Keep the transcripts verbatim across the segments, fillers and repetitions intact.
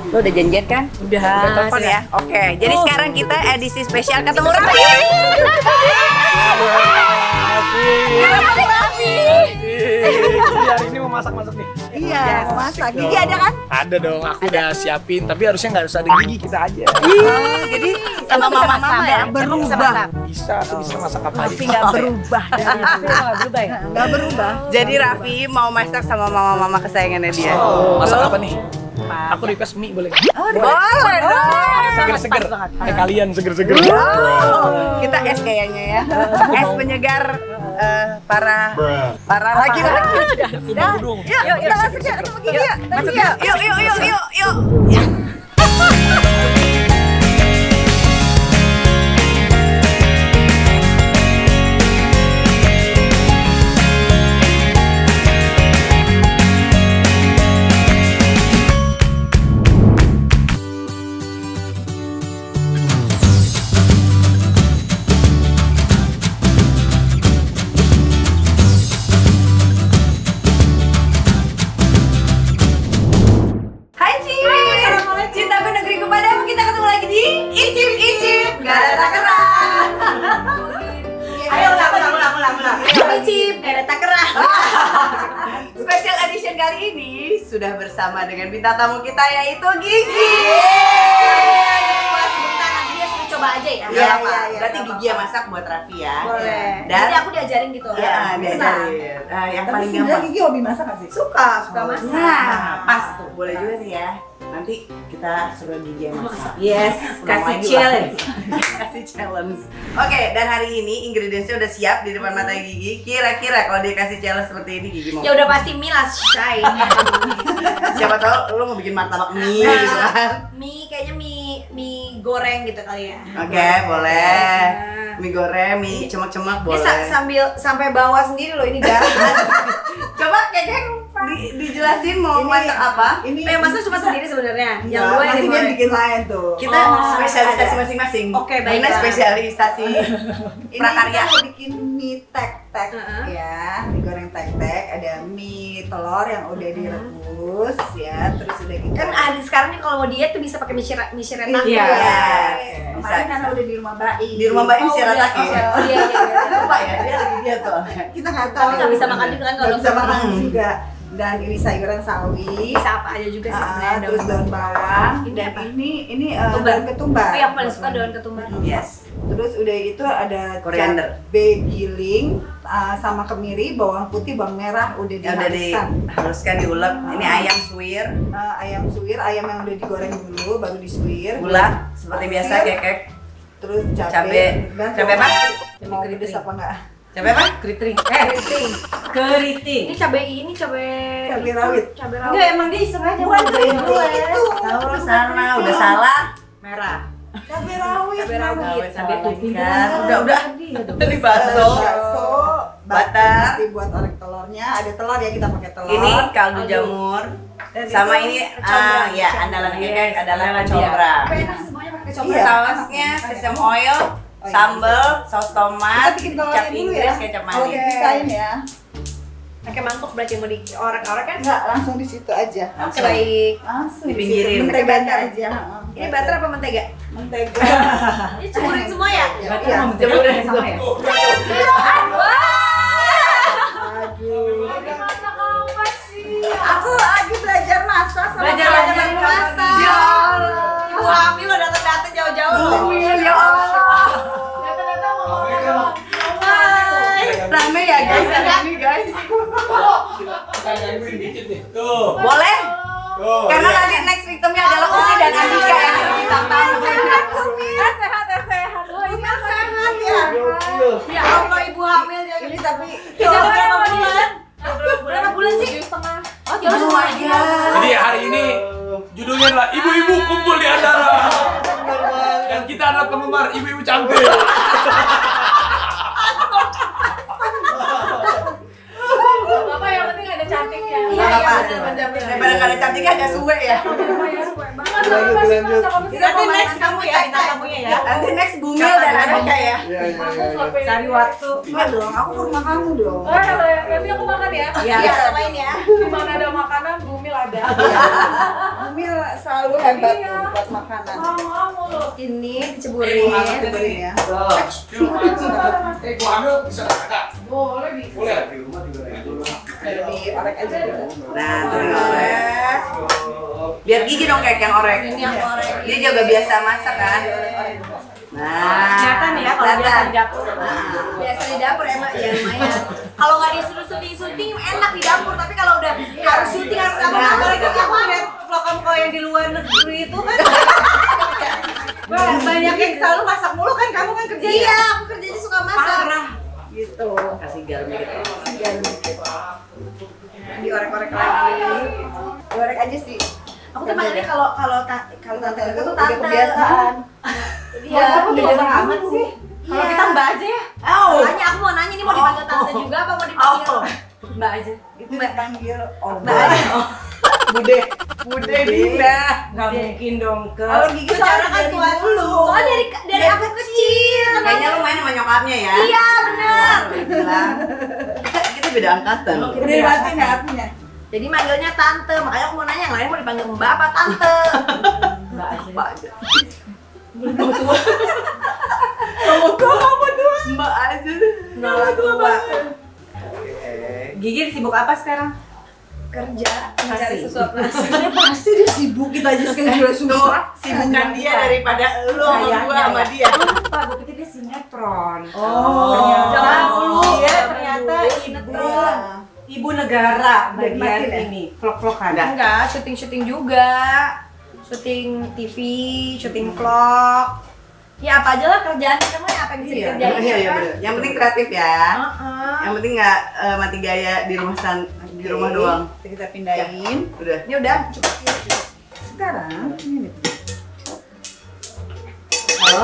Lo udah janjian kan? Udah. Udah telepon ya? Oke, jadi sekarang kita edisi spesial ketemu Raffi. Hari ini mau masak-masak nih. Iya, mau masak. Gigi ada kan? Ada dong, aku udah siapin. Tapi harusnya nggak harus ada gigi, kita aja. Oh, jadi sama mama-mama ya? Berubah. Bisa, aku bisa masak apa aja. Raffi nggak berubah. Nggak berubah ya? Nggak berubah. Jadi Raffi mau masak sama mama-mama kesayangannya dia. Masak apa nih? Aku request mie boleh? Oh, boleh dong. Seger-seger. Kayak kalian seger-seger. Oh, kita es kayaknya ya. Es penyegar eh, para para laki-laki. Dah, yuk kita masuk ya ketemu Gigi ya. Masuk yuk, yuk, yuk, yuk, yuk, yuk. Special edition kali ini sudah bersama dengan bintang tamu kita yaitu Gigi. Dia suruh coba aja ya. Iya, berarti Gigi yang masak buat Raffi ya. Boleh. Dan Jadi aku diajarin gitu. Iya, diajarin. Nah, yang paling gampang. Gigi hobi masak gak sih? Suka, suka masak. Nah, pas tuh. Boleh juga nih ya. Nanti kita suruh Gigi yang masak. Yes, Ulang kasih lagi challenge. lah. Kasih challenge. Oke, dan hari ini ingredientsnya udah siap di depan mata Gigi. Kira-kira kalau dia kasih challenge seperti ini Gigi mau? Ya udah pasti mie lah, Shay. Siapa tahu lo mau bikin martabak mie gitu kan? Mie kayaknya mie mie goreng gitu kali ya. Oke, boleh. Mie goreng, mie cemak-cemak Ini boleh. sa- sambil sampai bawah sendiri loh ini garam. Coba kekek di, dijelasin mau masak apa? Ini Eh, masa cuma sendiri sebenarnya. Yang Enggak, dua yang nanti dia digoreng. bikin lain tuh. Kita Oh, spesialisasi ada. masing-masing. Oke, baik. Karena spesialisasi Ini prakarya. kita mau bikin mie tek-tek Heeh. ya, mie goreng tek-tek. Ada mie telur yang udah direbus ya, terus udah kita Kan ada sekarang nih kalau mau diet tuh bisa pakai mie shira- mie shirataki. Iya. Kemarin Bisa, karena bisa. udah di rumah Baik. Di rumah Mbak Im Oh, Shirataki. udah. Oh, iya, iya, iya. Lupa ya, dia lagi diet soalnya. Kita nggak tahu. Tapi nggak bisa makan juga kan kalau Nggak bisa sama- makan Hmm. juga. Dan ini sayuran sawi. Bisa apa aja juga sih Ah, sebenarnya. terus daun bawang. Ini Dan apa? ini ini eh, Ketumbar. daun ketumbar. Oh, yang paling suka daun ketumbar. Yes. Terus udah itu ada Koriander. cabai giling uh, sama kemiri, bawang putih, bawang merah udah Ya udah dihaluskan. dihaluskan, diulek. Ini ayam suwir, Uh, ayam suwir, ayam yang udah digoreng dulu baru disuwir. gula seperti biasa Pasir, kekek. Terus cabai. Cabai. Dan Cabai apa? Mau pedes apa enggak? Cabai apa? Keriting. Eh, Keriting. keriting. Ini cabai ini cabai Cabai rawit. Cabai rawit. Enggak, emang dia iseng aja Bukan ngerjain itu, gue. itu. Tahu lo salah, udah salah. Merah. Cabai rawit. Cabai rawit. Cabai Cabai salah tuh kan. Udah, udah. Dia dong. Ini bakso. Bakso, Butter. nanti buat orek telurnya, ada telur ya, kita pakai telur. Ini kaldu jamur. Dan Sama itu ini kecombrang. ah ya andalan kekek Yes, adalah andalan kecombrang. Tapi enak semuanya pakai Iya. kecombrang. Sausnya sesame oil, Oh, iya. sambal, saus tomat, Kita bikin telurnya kecap dulu Inggris, ya. kecap Kalau manis. dipisahin ya. Pakai mangkok berarti mau diorek-orek kan? Enggak, langsung di situ aja. Oke, Langsung. baik. Langsung Dipinggirin. di situ. Menteganya aja. Ini butter apa mentega? Mentega. Ini cemurin semua ya? Berarti Iya. mau mencoba udah sama ya? Aduh. Masak apa sih? Aku lagi belajar masak sama Belajar kalian. belajar masak. Ya Allah. Ibu hamil lo datang-datang jauh-jauh loh. Ya Allah. Datang-datang mau Rame ya guys hari ini guys. Tuh. Boleh? Tuh. Karena nanti next victimnya adalah Usi dan Andika yang jadi bintang tamu. sehat, sehat. Oh, ini kan sehat ya. Ya Allah, ibu hamil ya. Ini tapi Jadi berapa bulan? Berapa bulan sih? Oh, jauh semuanya. Jadi hari ini judulnya adalah Ibu-ibu kumpul di antara. Dan kita adalah penggemar ibu-ibu cantik. Apa yang penting ada cantiknya. Iya, iya, bener-bener. Daripada nggak ada cantiknya agak suwe ya. Banget lanjut. Nanti next kamu ya, kita kamunya ya. Nanti next Bumil dan Aneka ya. Iya, iya, iya. Cari waktu. Iya dong, aku ke rumah kamu dong. Oh, kalau nanti aku makan ya. Iya, main ya. Di mana ada makanan, Bumil ada. Bumil selalu hebat Iya. tuh buat makanan. Mau mulu. Ini diceburin, diceburin ya. Eh, gua ambil bisa enggak? Boleh bisa. Boleh di rumah juga gitu. Diorek aja dulu. Nah, tuh yang orek. Biar Gigi dong kayak yang orek. Ini yang orek. Dia juga biasa masak kan. Nah, Kelihatan ya kalau biasa di dapur. Biasa di dapur emang ya lumayan. Kalau nggak disuruh syuting-syuting enak di dapur, tapi kalau udah harus syuting harus apa apalagi aku lihat vlog kamu kalau yang di luar negeri itu kan banyak yang selalu masak mulu kan, kamu kan kerja. Iya, aku kerjanya suka masak. Gitu. Kasih garam gitu. Garam dikit. Diorek-orek lagi. Diorek aja sih. Aku tuh panggilnya kalau kalau ta- kalau tante itu tuh Udah tante. kebiasaan. Iya, aku udah jarang amat sih. Kalau kita mbak aja ya. Oh. Makanya aku mau nanya nih mau dipanggil tante juga apa mau dipanggil Oh. mbak aja? Itu dipanggil Om. Mbak aja. Bude. Bude Dina. Nggak mungkin dong ke. Kalau Gigi Secara soalnya kan dari tua dulu. dulu. Soalnya dari dari aku kecil. Kayaknya lu main sama nyokapnya ya? Iya benar. Bilang. Kita, kita beda angkatan. Udah dimatiin ya apinya. Jadi manggilnya tante, makanya aku mau nanya yang lain mau dipanggil mbak apa tante? Mbak aja. Mbak aja. Belum tua. Kamu tua, kamu tua. Mbak aja. Nolak tua. Gigi sibuk apa sekarang? Kerja, Mencari sesuatu. Sebenarnya pasti dia sibuk, kita aja sekarang juga susah. Sibukan dia daripada lu sama gua sama dia. Lupa, gue pikir dia sinetron. Oh. Jangan dulu. Iya, Dia ternyata sinetron. Ibu negara bagian Nikmatin ya? ini, vlog-vlogan. Enggak. Enggak, syuting-syuting juga. Syuting T V, syuting vlog. Ya apa aja lah kerjaan kita mah apa yang bisa Iya, dikerjain iya, ya iya kan? bener. Yang penting kreatif ya. Heeh. Yang penting nggak eh, mati gaya di rumah san di rumah doang. Kita pindahin. Udah. Ini udah Cukup ya, cukup. Sekarang ini. Halo.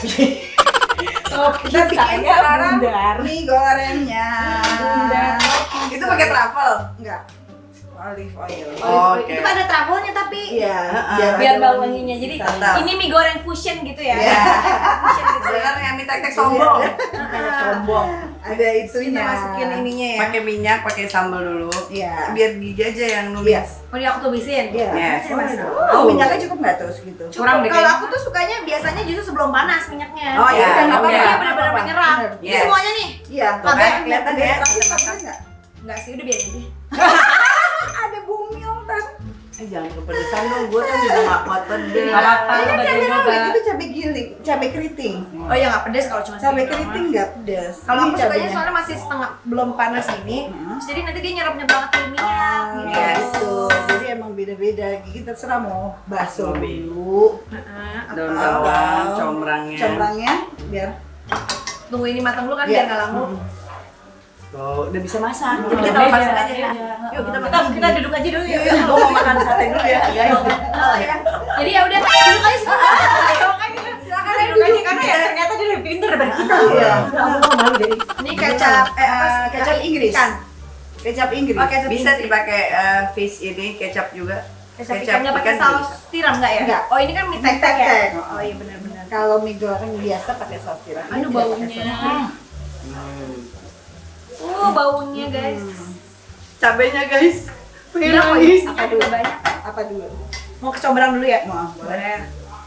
oh, Kita bikin sekarang bundar. mie gorengnya. Bundar. Itu pakai travel. Enggak. Olive oil. Oh, oke. Itu ada travelnya tapi Iya, Heeh. biar ada bau wanginya. Jadi Mantap. ini mie goreng fusion gitu ya. Iya. Fusion gitu ya. Bener yang minta tek sombong. Sombong. Ada itunya. Kita masukin ininya ya. Pakai minyak, pakai sambal dulu. Iya. Biar Gigi aja yang numis. Iya. Mau di aku tubisin? Iya. Yes. Oh, minyaknya cukup nggak tuh segitu? Kurang deh Kalau kayaknya. aku tuh sukanya biasanya justru sebelum panas minyaknya. Oh, iya. udah, nggak Oke. apa-apa. Dia benar-benar menyerap. Bener. Ini Yes. semuanya nih. Iya. Tuh kan, Kelihatan kelihatan ya. Tapi Bisa pakai masak. nggak? Enggak sih, udah biarin aja. Ada bumil kan? Eh jangan kepedesan dong, gua kan juga nggak kuat pedes. Nggak apa-apa. Ini Coba cabai deh, coba. rawit itu cabai giling, cabai keriting. Oh ya nggak pedes kalau cuma Cabai segini keriting doang. nggak pedas. Kalau Ini aku sukanya cabainya. soalnya masih setengah belum panas ini. Hmm. Jadi nanti dia nyerap-nyerap banget ke minyak. Oh, gitu. gitu. Jadi emang beda-beda. Gigi terserah mau bakso Bakso. dulu. Heeh. Daun atau bawang, combrangnya. Combrangnya biar Tunggu ini matang dulu kan Iya. biar nggak lama. Tuh, udah bisa masak. Jadi kita Beda. masak aja ya. Yuk kita kita, kita duduk aja dulu yuk. Gua mau makan sate dulu ya, guys. Oh, ya. Jadi ya udah duduk aja sih. Silakan aja duduk aja karena ya ternyata dia lebih pintar daripada kita. Iya. Aku malu deh. Ini kecap eh apa Eh, kecap Inggris. Ikan. Kecap Inggris. Oh, kecap Bisa Inggris. sih pakai eh, fish ini, kecap juga. Kecap ikan nggak pakai juga saus bisa. tiram nggak ya? Nggak. Oh ini kan mie tek tek ya? Tek-tek. Oh iya benar-benar. Kalau mie goreng biasa pakai saus tiram. Ini Aduh tidak pakai baunya. saus tiram. Hmm. Uh baunya guys. Cabenya guys. Pengen Bilang kok nangis. apa juga banyak. Apa dulu? Mau kecombrang dulu ya? Mau, boleh.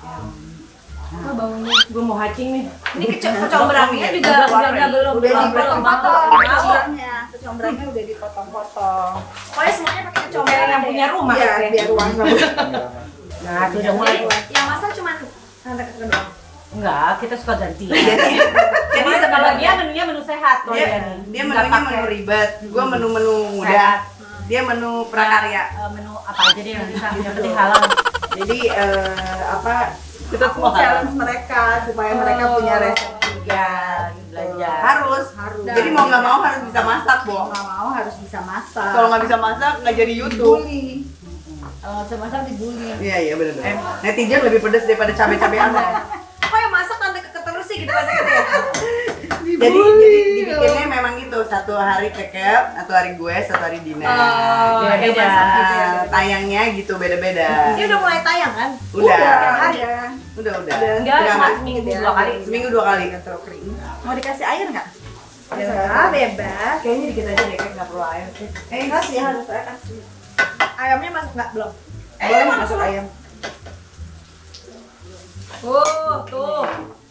Oh baunya. Gue mau hacing nih. Ini keco- kecombrangnya juga Udah udah udah belum Udah belum dipotong-potong belum. kecombrangnya. Kecombrangnya udah dipotong-potong. Pokoknya semuanya pakai Kayak kecombrang yang punya rumah Iya, ya. biar wangi. Nah, itu udah mulai. Jadi yang masak cuma tante kakak doang. Enggak, kita suka ganti. Jadi Jadi sebenarnya kalau dia menunya menu sehat kalau dia, dia nih. dia Nggak menunya pakai, menu ribet, gua menu-menu mudah. Sehat. Dia menu prakarya. eh, menu apa aja deh yang bisa, yang penting halal. Jadi eh, apa? Kita Aku semua challenge mereka supaya mereka Oh. punya resep juga. Belajar. harus. Harus. Jadi mau nggak mau harus bisa masak, Bo. Mau nggak mau harus bisa masak. Kalau nggak bisa masak nggak jadi YouTube. dibully. Kalau nggak bisa masak dibully. Iya iya benar benar. Netizen lebih pedas daripada cabai-cabean. Kok yang masak tante kakak terus sih gitu masak gitu ya? Jadi jadi dibikinnya memang itu satu hari kekep, satu hari gue, satu hari Dina. Oh, Jadi beda. uh, tayangnya gitu beda-beda. Ini udah mulai tayang kan? Udah. Ada. Udah udah. Enggak, Udah, cuma Mas. seminggu dua kali. Seminggu dua kali. Terlalu kering. Mau dikasih air nggak? Terserah, bebas. Kayaknya dikit aja deh, kayak nggak perlu air sih. Eh kasih harus saya kasih. Ayamnya masuk nggak belum? Boleh masuk ayam. Tuh, tuh.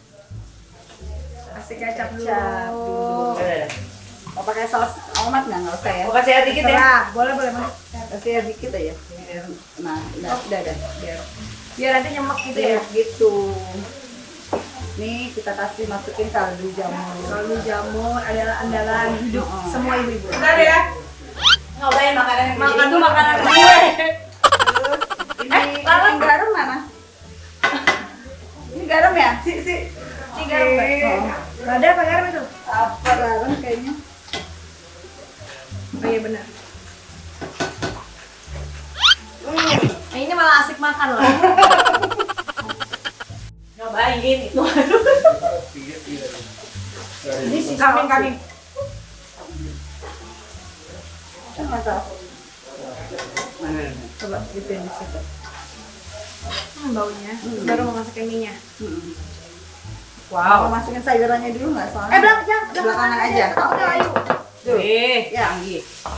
Kasih kecap dulu. Udah, udah. Mau pakai saus almond nggak? Nggak usah ya. Mau kasih air dikit ya? Terserah, boleh boleh mas. Kasih air dikit aja. Biar, nah, udah, udah, udah. Biar, Biar nanti nyemek gitu ya. biar gitu. Nih kita kasih masukin kaldu jamur. Kaldu jamur adalah andalan hidup Oh. semua ibu-ibu. Bentar ya. Ngobain makanan yang Makan tuh makanan gue. Terus ini, Eh, lalat. ini garam mana? Ini garam ya? Si, si. Ini garam Mbak. Nggak ada apa garam itu? Apa garam kayaknya? Oh iya benar. Nah, ini malah asik makan loh. Nyobain itu. Ini si Kambing kambing. Kan nggak tahu. Mana? Coba gitu di situ. Hmm, baunya. Baru mau masukin minyak. Mau masukin sayurannya dulu nggak soalnya? Eh belakang, jangan, Belakangan aja. Oke, ayo. Tuh. Eh, Ya. canggih.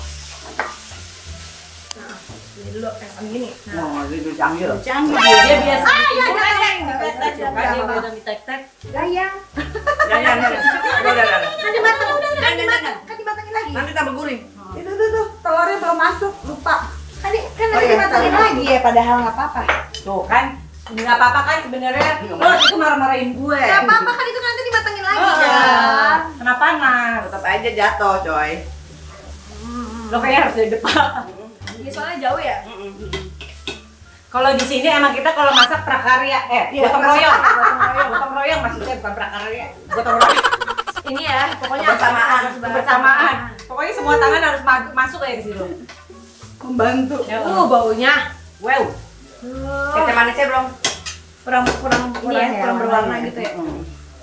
Ini dulu kayak begini. Nah. Oh, itu canggih loh. Canggih Dia dia. biasa. Ah, iya, Bukan jangan. yang dites aja, kan dia udah ditek-tek. Gaya. Jangan, jangan. Udah, udah, udah. Kan dimatang, udah, udah, kan Jangan, dimatang. jangan. Kan dimatangin lagi. Nanti tambah gurih. Itu tuh tuh telurnya belum masuk, lupa. Kan di- kan Oh nanti iya, dimatangin telur. lagi ya, padahal nggak apa-apa. Tuh kan, nggak apa-apa kan sebenarnya. Lo itu marah-marahin gue. Nggak apa-apa kan itu nanti dimatangin lagi Oh, kan. Kenapa panas? Tetap aja jatuh, coy. Lo kayaknya harus dari depan. Iya, soalnya jauh ya. Kalau di sini emang kita kalau masak prakarya, eh Iya, gotong masak. royong, gotong royong, gotong royong maksudnya bukan prakarya, gotong royong. Ini ya, pokoknya Kebersamaan, harus Kebersamaan. Pokoknya semua tangan harus ma- masuk kayak di situ. Membantu. Uh, baunya. Wow. Kecap manisnya belum? Kurang kurang ini Kurang ya, ya, kurang berwarna warnanya. gitu ya. Hmm.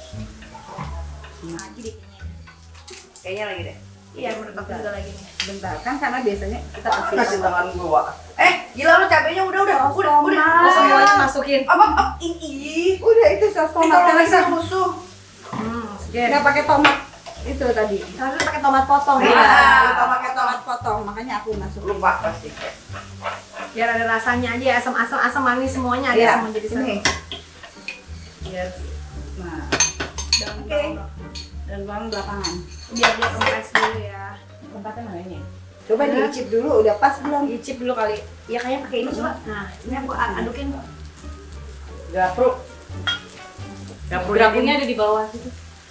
Nah, jadi Kayaknya lagi deh. iya menurut aku juga lagi nih. Bentar, kan karena biasanya kita kasih Kasih tangan gua. Eh, gila lu cabenya udah udah. Saus Udah, udah. tomat. Oh, Semuanya masukin. Apa apa ini? Udah itu saus Tomat tomat kalau bisa. bisa musuh. Hmm, masukin. Nggak pakai tomat itu tadi. Harusnya pakai tomat potong Iya. ya. Kita pakai tomat potong, makanya aku masuk. Lupa pasti. Biar ada rasanya aja, asam-asam, asam manis semuanya ada Iya, semua jadi satu. ini. Yes. Nah, Daun Oke. bawang. dan bawang belakangan. Biar dia kempes dulu ya. Tempatnya mana ini? Coba diicip dulu, udah pas belum? Icip dulu kali. Ya kayaknya pakai ini coba. Nah, ini aku a- adukin. Gapru. Gapru Gerapunya ada di bawah situ.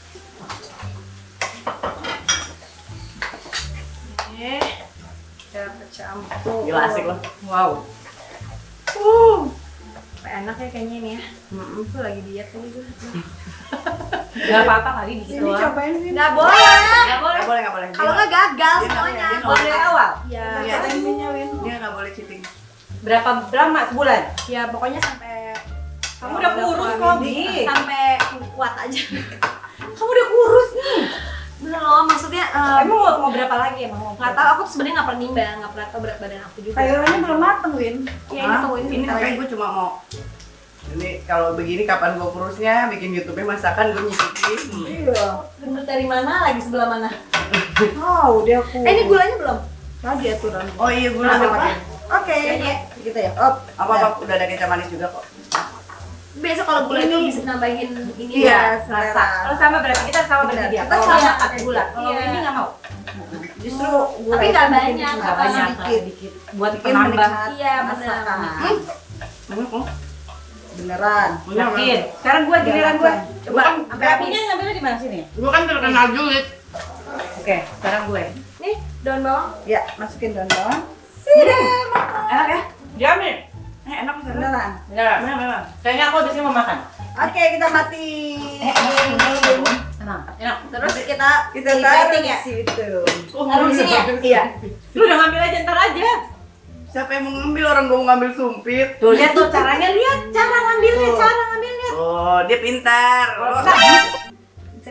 Eh, udah kecampur. Gila asik loh. Wow. Uh, enak ya kayaknya ini ya. Hmm, aku lagi diet tadi gue. Gak apa-apa kali di situ. Ini cobain sini. Nggak boleh. Gak boleh. Enggak boleh, enggak boleh. Kalau nggak gagal Dia nggak- semuanya. dia nggak Boleh dari awal. Ya, Iya. Cobain minyak, Win. Dia enggak boleh cheating. Berapa lama sebulan? ya pokoknya sampai Kamu udah kurus kok, Bi. sampai kuat aja. Kamu udah kurus nih. Bener loh, maksudnya eh, Emang mau, mau berapa lagi emang mau? nggak tahu aku sebenarnya nggak pernah nimbang, nggak pernah tahu berat badan aku juga. Sayurannya belum mateng, Win. Ya ini Hah? tungguin Ini bentar makanya lagi. gue cuma mau ini kalau begini kapan gue kurusnya bikin YouTube-nya masakan gue nyicipin. Iya. Gendut dari mana? Lagi sebelah mana? Oh, udah aku. Eh ini gulanya belum? Tadi aturan. Oh iya gula Apa? apa? Oke. Kayaknya. Gitu ya. Oh, Apa apa udah ada kecap manis juga kok. Biasa kalau gula itu bisa nambahin ini Iya, ya. selera. Rasa. Kalau sama berarti kita sama berarti Benar. dia. Kita Kalau sama. dia pakai gula. Kalau Iya. ini nggak mau. Justru gula Tapi itu nggak bikin banyak, enak. Nggak banyak, sedikit. sedikit. Buat Bikin penambah. menikmati Iya, benar. masakan. Hmm? Beneran. Yakin. Sekarang gue giliran gue. Coba sampai habis. Apinya ngambilnya di mana sini? Gue kan terkenal julid. Oke, sekarang gue. Nih daun bawang. Ya, masukin daun bawang. Sudah. Enak ya? Jamin. Eh enak beneran. Beneran. Beneran. Beneran. Kayaknya aku di sini mau makan. Oke, kita mati. Tenang. Enak. Terus kita Kita di taruh plating di ya. situ. Taruh di sini ya. Iya. Lu udah ngambil aja ntar aja. Siapa yang mau ngambil orang gue mau ngambil sumpit? Tuh lihat tuh caranya, lihat cara ngambilnya, Tuh. cara ngambilnya. Oh dia pintar. Kalau Lo- kita Bisa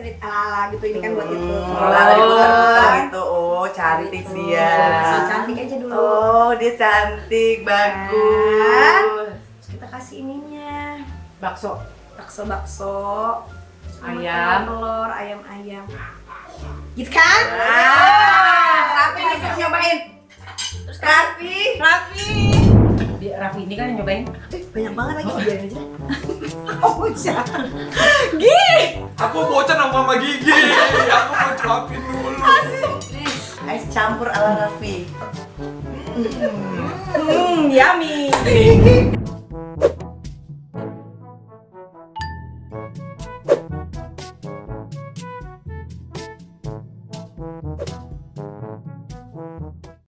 sedikit ala-ala gitu, ini kan buat itu. Oh, lari putar-putar gitu. Oh, cantik dia. So, cantik aja dulu. Oh, dia cantik, bagus. Terus kita kasih ininya. Bakso. Bakso-bakso. Ayam. Telur, ayam-ayam. Gitu kan? Ah, Raffi disuruh nyobain. Terus Raffi. Raffi. Dia Raffi ini kan yang nyobain. Banyak banget lagi, biarin aja. Oh, jangan. Aku bocah sama Mama Gigi. Aku mau cuapin dulu. Es campur ala Raffi. Hmm, yummy.